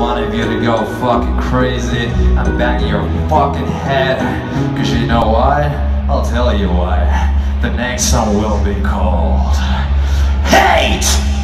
wanted you to go fucking crazy and bang your fucking head. Cause you know why? I'll tell you why. The next song will be called Hate!